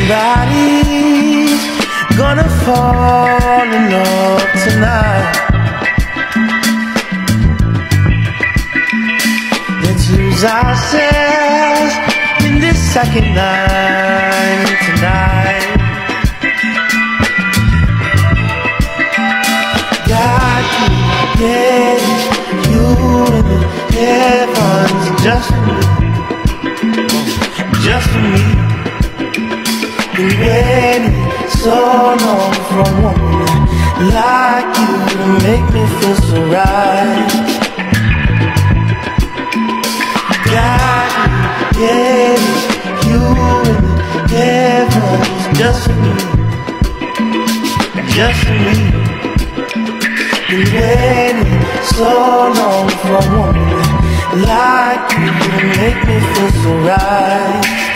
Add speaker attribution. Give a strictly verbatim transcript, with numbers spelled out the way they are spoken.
Speaker 1: Somebody's gonna fall in love tonight. Let's lose ourselves in this second line tonight. Got you, yeah, you in the heavens, just for me, just for me. Been waiting so long for a woman like you to make me feel so right. Got you, yeah, you in the heavens, just for me, just for me. Been waiting so long for a woman like you to make me feel so right.